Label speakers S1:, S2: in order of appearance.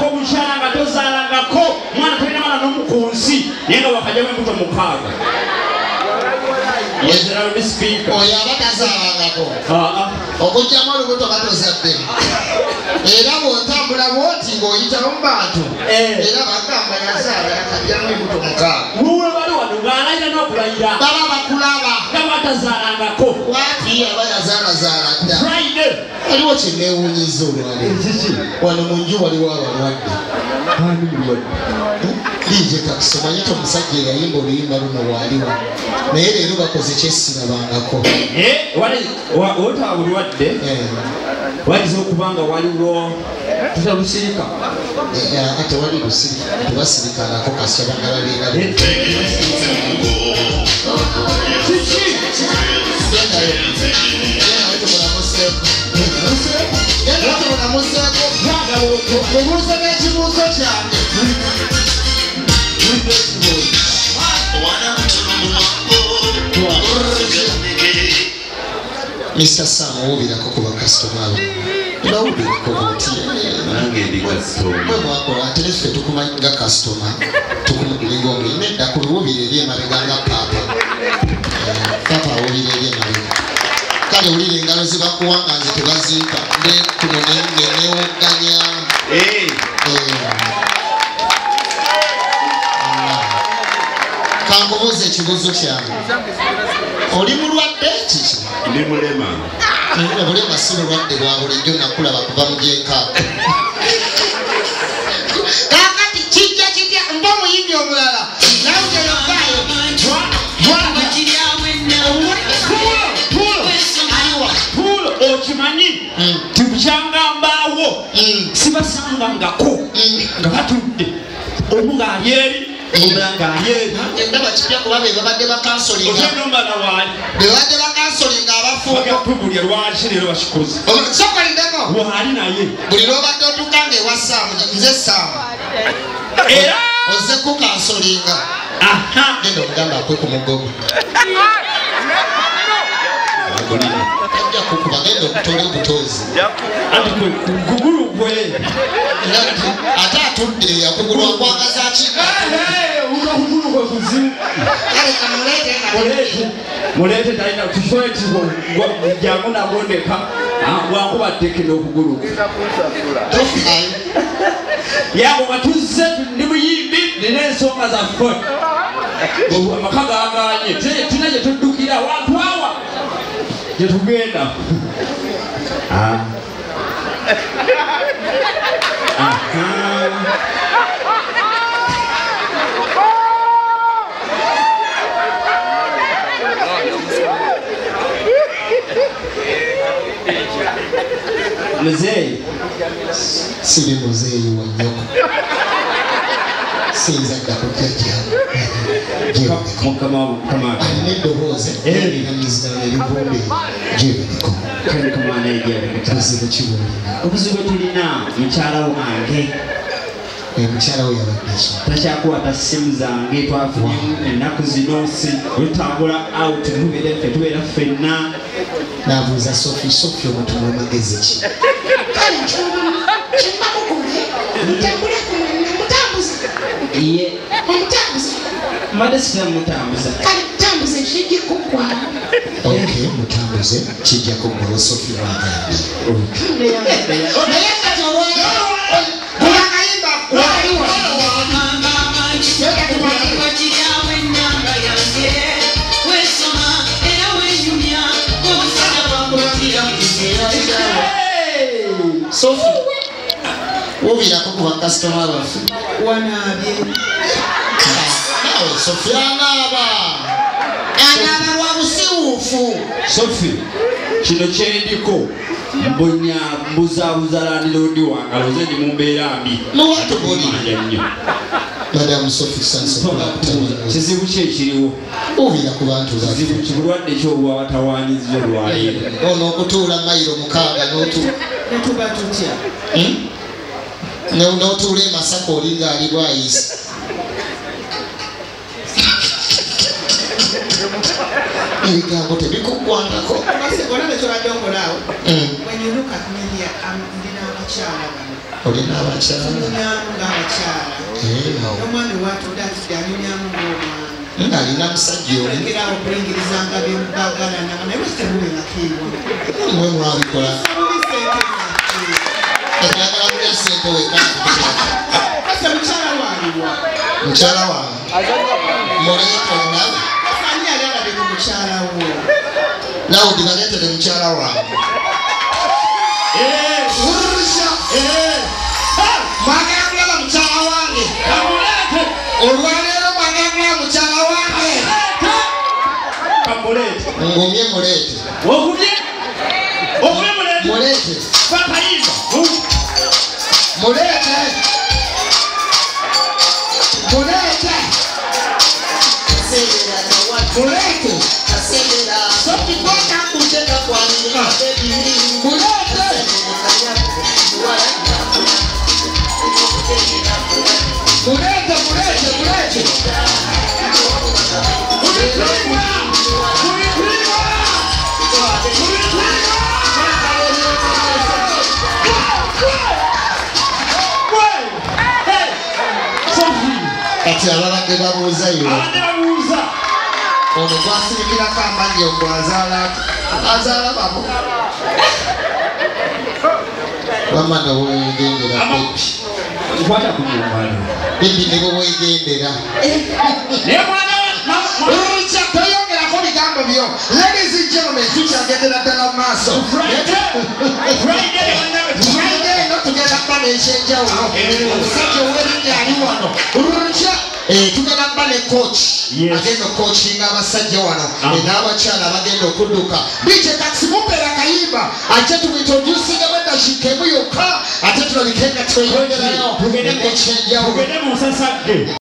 S1: ko omukyala nga tozaalangako mwana talina mwana n'omu ku nsi naye nga wakajjamu embuto mukaaga.
S2: Oyo aba tazaalangako okugyamu olubuto batozadde era bw'otambula bw'oti ng'oyitamu mu bantu era bagamba yazaala yakajjamu embuto mukaaga.
S1: Wuwe bali wano ng'alayira n'okulayira
S2: baba bakulaba
S1: nga batazaalangako
S2: waati aba yazaalazaala dda. Waliwo kye neewuunyiza olwaleero wano mu nju waliwo abalwadde liije kakisomanyi ti omusajja eyayimba oluyimba luno waaliwa naye leero bakoze kyesirabangako.
S1: Otaba bulwadde waliza okubanga waliwo tutalusirika
S2: ate wali lusirika tebasirikanako kasya bangalabeera obuuza n'ekibuuzo kyange Mr. Sam owubirako ku bakasitoma abo bawubirako buti mwe mwakola ate neffe tukumanga kasitoma tukumulinga omuyina edda ku biwubire eri emabega nga paapa awubire eri emabega kale wulire engalo zibakuwa nga nze tebazimpa nde kuno nenewoganya kankubuuza ekibuuzo kyange oli mulwadde kiki?
S3: Ndi mulema.
S2: Obulema si bulwadde bwa bulijjo nakulaba kuva mu gyekaaga kakati kijja kitya mba omuyimbi omulala nawe gyeyovaayo
S1: okimanyi tibukyangambaawo sibasangangako nga batudde omu ng'ali eri omulanga ali eri
S2: endaba kipya kuba be babadde bakansolinga
S1: okyenombala waali
S2: bebadde bakansolinga
S1: abafuugatubulya lwaki leero bakikoze
S2: sokolindeko
S1: waali naye
S2: buli lwobadde otukanga ewa saamu nze saamu
S1: era
S2: ozze kukansolinga genda omugamba akwe ku mugogo ajja kukuba genda okutola obutoozi
S1: kugulu gwe
S2: ate atudde yakugulu akwagaza kika
S1: kugulu gwe kuzimu muleete talina tusoetibwa jangu nagondeka bwankubadde n'okugulu yango nga tuzze ndi muyimbi nina ensonga zaffe amaka gaganye tulina gye tuddukira wantu awa gye tugenda muzeeyi
S2: siri muzeeyi wa nnyoko sinza dda kujjajja alina eddoboozi eriramiziddala erivumbe gyebiriko buzibu kibuulina
S1: obuzibu tulina mukyala wange
S2: mukyala we yabaddeki
S1: takyakwata ssimu zange twafunye ennaku zino wetambula out tubeera ffenna
S2: nabuuza sofi omutumu amagezi ki
S1: ye mbadde sitamutambuza
S2: mutambuze kijja kuggwawo sofi Sofi wubirako ku bakasitoma baffe
S4: wanaabye
S2: nawe Sofi anaaba lwa busiwuufu.
S1: Sofi kino kyendiko mbuzaabuza landiroodi wange aloze ndi mu mbeera mbi nnyo.
S2: Madam Sofi Sansola
S1: kizibu ki ekiriwo
S2: ubira ku bantu
S1: kizibu kibulwadde ky'obwatawaanyizza olwaleero
S2: ono okutuula mayiro mukaaga
S4: netuba tutya
S2: n'otuula e Masaka olinga ali bwayise ebigambo tebikuggwangako.
S4: Olabye kyobadde okolaawo. When you look at me here, ndina abakyala bano.
S2: Olina abakyala?
S4: Nyonyamu ng'abakyala. N'omwami watudde atudde anyonyamu ng'omwami.
S2: Alina musajja omu.
S4: Olekerawo okulingirizanga byemubagalana naye bwe temuwengako ewamu.
S2: Mwe mwabikola. Oyagala kulya ssente wekka.
S4: Kase mukyala waaliwa.
S2: Mukyala wange. Muleete olinawe.
S4: Ani yali alabye ku mukyala wo?
S2: Lawudi baleetere mukyala wange. Wurusha. Mwagala kulaba mukyala wange. Olwaleero mwagala kulaba mukyala wange. Ngumye muleete. Muleete. Muleete. Muleete. Muleete. Kati ababadde babuuzayo ono gwasirikirako amannyo azaala babo wamma nobwegendera bebi ne bwegendera toyongerako bigambo byo. Ladies and gentlemen, tukyagendera ddala mu maaso. Friday no tugenda kuba n'ekyenjawulo. Omusajja ow'erinnya ali wano. Tugenda kuba ne coach agenda okucoachinga abasajja wano n'abakyala abagenda okudduka. DJ Taxi mumpeera kayimba ate tumwintroducinga membership emu yokka ate tulabike nga tweyongerayo ekyenjawulo.